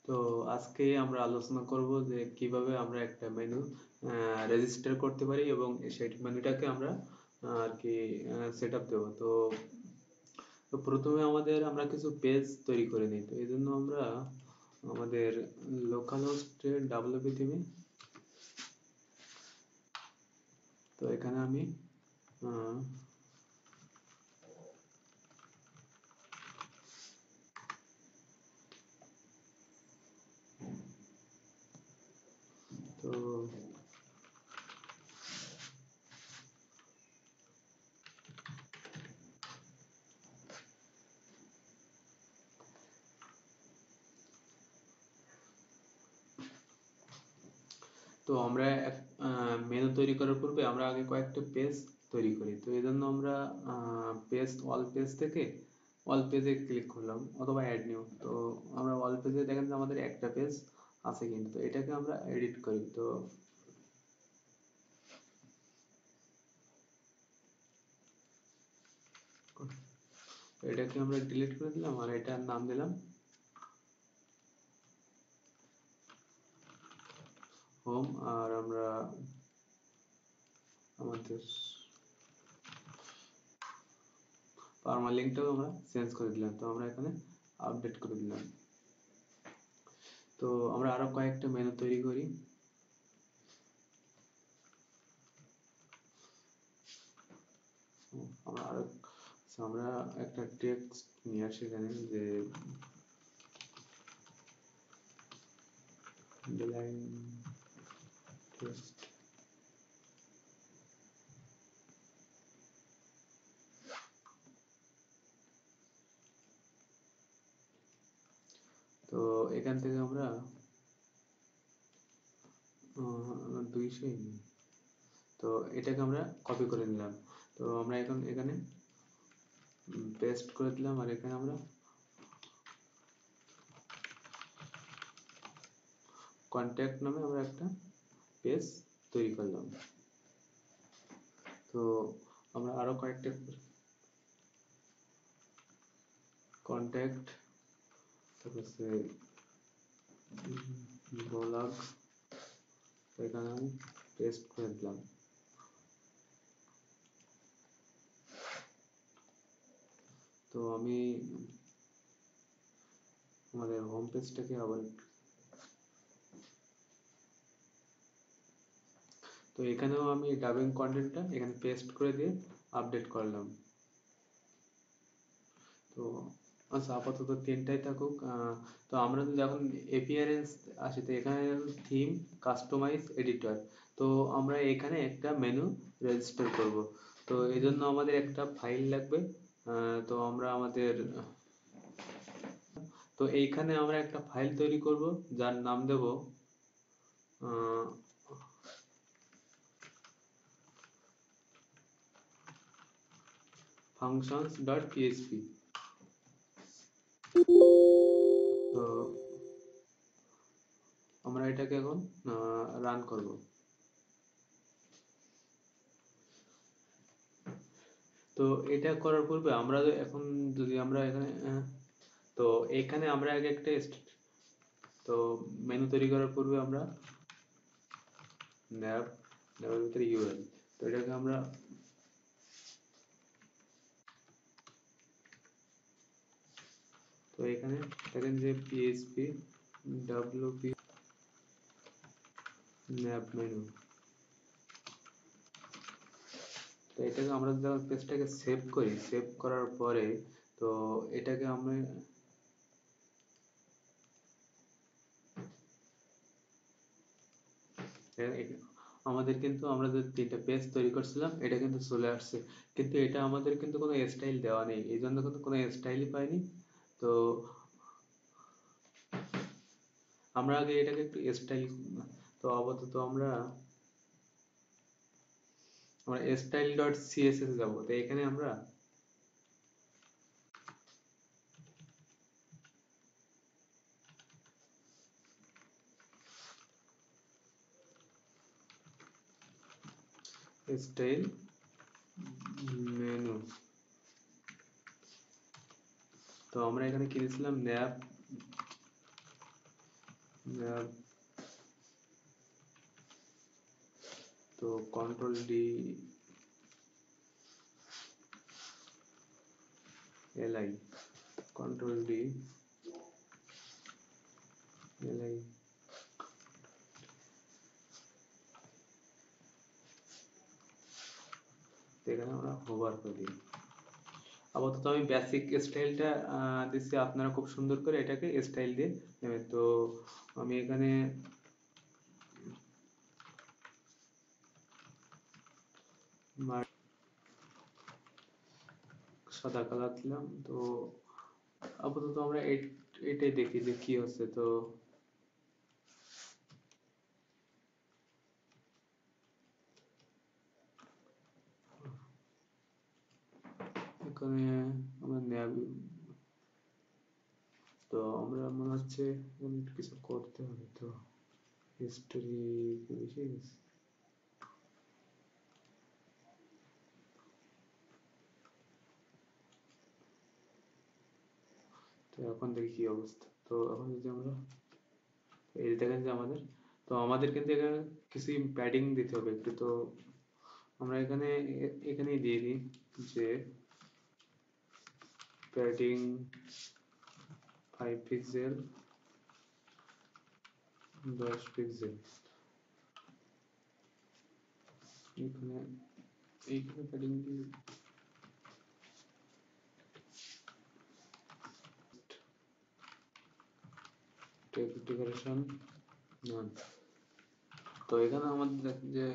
তো আজকে আমরা আলোচনা করব যে কিভাবে আমরা একটা মেনু রেজিস্টার করতে পারি এবং সেই মেনুটাকে আমরা আর কি সেট আপ দেবো। তো তো প্রথমে আমরা কিছু পেজ তৈরি করে নিই। তো এই জন্য আমরা আমাদের লোকাল হোস্টে ডাব্লিউপি থিমে, তো এখানে আমি আহ, তো তো আমরা মেনু তৈরি করার পূর্বে আমরা আগে কয়েকটা পেজ তৈরি করি। তো এই জন্য আমরা পেজ অল পেজ থেকে অল পেজে ক্লিক করলাম অথবা অ্যাড নিউ। তো আমরা অল পেজে দেখেন যে আমাদের একটা পেজ আছে, কিন্তু তো এটাকে আমরা এডিট করি। তো এটাকে আমরা ডিলিট করে দিলাম আর এটার নাম দিলাম হোম। আর আমরা আমাদের পারমালিঙ্কটাও আমরা চেঞ্জ করে দিলাম। তো আমরা এখানে আপডেট করে দিলাম। তো আমরা আরো কয়েকটা মেনু তৈরি করি। আমরা আরো আমরা একটা টেক্সট নিয়ে আসি এখানে যে লাইন টেক্সট। তো এখান থেকে আমরা 200 নিই। তো এটাকে আমরা কপি করে নিলাম। তো আমরা এখন এখানে পেস্ট করে দিলাম আর এখানে আমরা কন্ট্যাক্ট নামে আমরা একটা পেজ তৈরি করলাম। তো আমরা আরো কয়েকটা কন্ট্যাক্ট, তারপরে ব্লগ এখানে আমি পেস্ট করে দিলাম। তো আমি আমাদের হোম পেজটাকে আবার, তো এখানেও আমি ডাবিং কন্টেন্টটা এখানে পেস্ট করে দিয়ে আপডেট করলাম। তো আচ্ছা, আপাতত তিনটাই থাকুক। তো আমরা যদি এখন এপিয়ারেন্স আসি, তো এখানে থিম, কাস্টমাইজ, এডিটর। তো আমরা এখানে একটা মেনু রেজিস্টার করব। তো এই জন্য আমাদের একটা ফাইল লাগবে। তো আমরা আমাদের তো এইখানে আমরা একটা ফাইল তৈরি করব যার নাম দেব functions.php। তো আমরা এটাকে এখন রান করব। তো এটা করার পূর্বে আমরা এখন যদি আমরা এখানে তো এখানে আমরা আগে একটা তো মেনু তৈরি করার পূর্বে আমরা ন্যাবের ভিতরে ইউআরএল, তো এটাকে আমরা তো এখানে দেখেন যে পিএইচপি ডব্লিউপি ন্যাব মেনু। তো এটাকে আমরা যখন পেজটাকে সেভ করি, সেভ করার পরে তো এটাকে আমরা আমাদের কিন্তু আমরা যে তিনটা পেজ তৈরি করছিলাম এটা কিন্তু চলে আসছে, কিন্তু এটা আমাদের কিন্তু কোনো স্টাইল দেওয়া নেই, এই জন্য কিন্তু কোনো স্টাইলই পাইনি। তো আমরা আগে এটাকে একটু স্টাইল, তো আপাতত আমরা স্টাইল ডট সিএসএস যাবো। তো এখানে আমরা স্টাইল মেনু, তো আমরা এখানে কি দিয়েছিলাম ন্যাপ nav, তো control D li, control D li, এখানে আমরা হোভার করে দিই। আপাতত আমি বেসিক স্টাইলটা দিচ্ছি, আপনারা খুব সুন্দর করে এটাকে স্টাইল দিয়ে নেবেন। তো আমি এখানে সাদা কালার দিলাম। তো আপাতত আমরা এটাই দেখি যে কি হচ্ছে। তো এখানে আমরা তো আমরা মনে হচ্ছে কিছু করতে হবে। তো হিস্টোরি বেশি গেছে। তো এখন দেখি কি অবস্থা। তো এখন যদি আমরা এই দেখেন যে আমাদের কিন্তু এখানে কিছু প্যাডিং দিতে হবে একটু। তো আমরা এখানেই দিয়ে দিই যে প্যাডিং 5 পিক্সেল 10 পিক্সেল। এইখানে প্যাডিং দিয়ে ডেকোরেশন নান। তো এখানে আমাদের দেখেন যে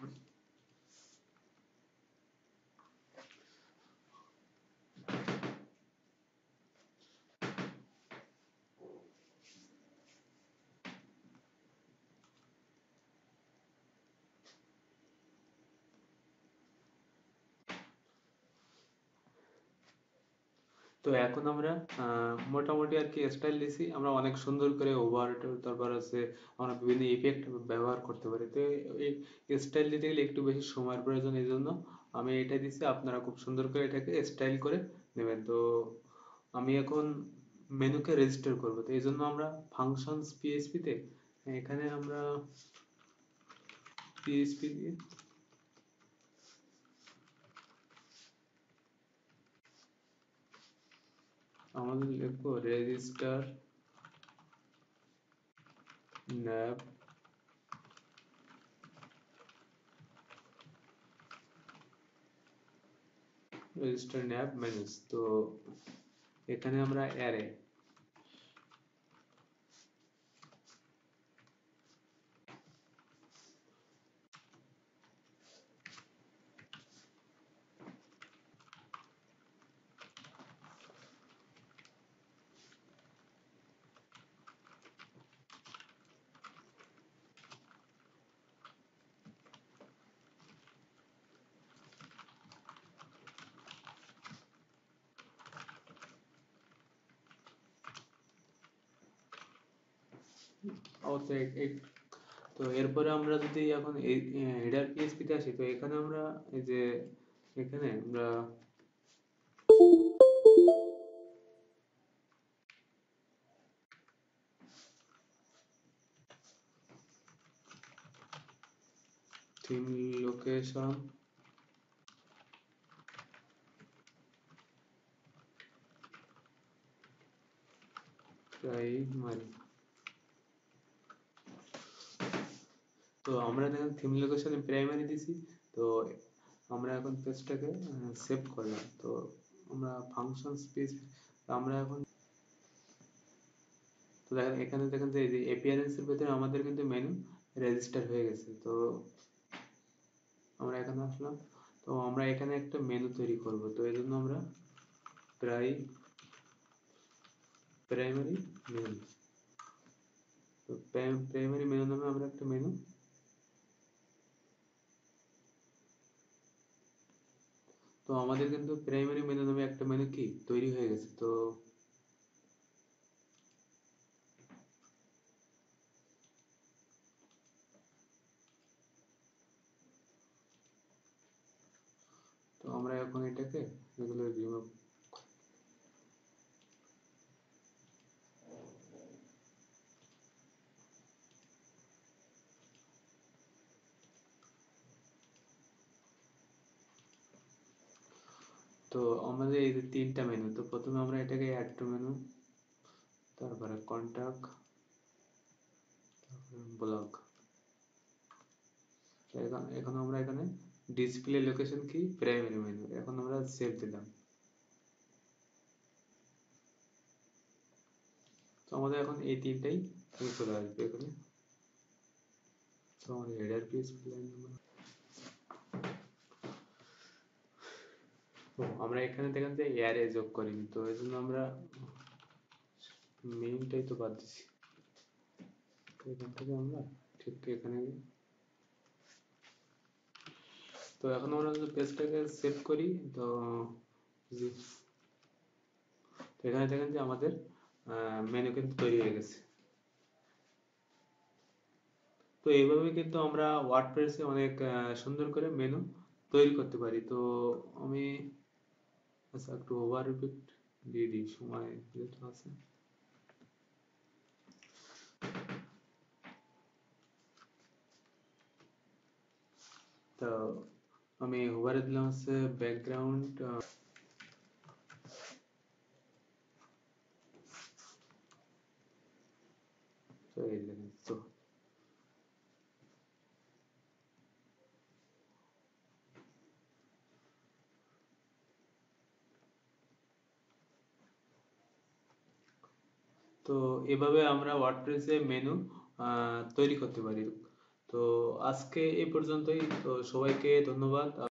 তো এখন আমরা মোটামুটি আর কি স্টাইল দিছি। আমরা অনেক সুন্দর করে ওভার, তারপর আছে আমরা বিভিন্ন ইফেক্ট ব্যবহার করতে পারি। তো এই স্টাইল দিতে গেলে একটু বেশি সময়ের প্রয়োজন, এই জন্য আমি এটা দিছি। আপনারা খুব সুন্দর করে এটাকে স্টাইল করে নেবেন। তো আমি এখন মেনুকে রেজিস্টার করব। তো এই জন্য আমরা ফাংশনস পিএইচপি তে এখানে আমরা পিএইচপি দিয়ে আমাদের লিখবো register nav register nav menus। তো এখানে আমরা অ্যারে তো এরপরে আমরা যদি এখন এই হেডার পিএইচপি তে আসি, তো এখানে আমরা এই যে এখানে আমরা থিম লোকেশন প্রাইমারি। তো আমরা দেখেন থিম লোকেশনে প্রাইমারি দিছি। তো আমরা এখন পেজটাকে সেভ করলাম। তো আমরা ফাংশন স্পেস আমরা এখন তো দেখেন এখানে দেখেন যে এই যে অ্যাপিয়ারেন্স এর ভিতরে আমাদের কিন্তু মেনু রেজিস্টার হয়ে গেছে। তো আমরা এখানে আসলাম। তো আমরা এখানে একটা মেনু তৈরি করব। তো এই জন্য আমরা প্রাইমারি মেনু, তো প্রাইমারি মেনু নামে আমরা একটা মেনু, তো আমাদের কিন্তু প্রাইমারি মেনু নামে একটা মেনু কি তৈরি হয়ে গেছে। তো তো আমরা এখন এটাকে এগুলো রিমুভ। তো আমাদের এই যে তিনটা মেনু, তো প্রথমে আমরা এটাকে অ্যাড টু মেনু, তারপরে কন্টাক্ট, ব্লক। এখন আমরা এখানে ডিসপ্লে লোকেশন কি প্রাইমারি মেনু, এখন আমরা সেভ দিলাম। তো আমাদের এখন এই তিনটাই চলে আসবে এখানে। তো আমাদের হেডার পেজ, আমরা এখানে দেখেন যে অ্যারে যোগ করিনি, তো এই জন্য আমরা মেইনটাই তো বাদ দিছি। তো এখান থেকে আমরা ঠিক এখানে, তো এখন আমরা যদি পেজটাকে সেভ করি, তো এখানে দেখেন যে আমাদের মেনু কিন্তু তৈরি হয়ে গেছে। তো এইভাবে কিন্তু আমরা ওয়ার্ডপ্রেসে অনেক সুন্দর করে মেনু তৈরি করতে পারি। তো আমি আচ্ছা একটু ওভার রিপিট দিয়ে দিই, সময় যেহেতু আছে। তো আমি ওভারে দিলাম হচ্ছে ব্যাকগ্রাউন্ড, তো এই দেখেন। তো এভাবে আমরা ওয়ার্ডপ্রেসে মেনু তৈরি করতে পারি। তো আজকে এই পর্যন্তই, তো সবাইকে ধন্যবাদ।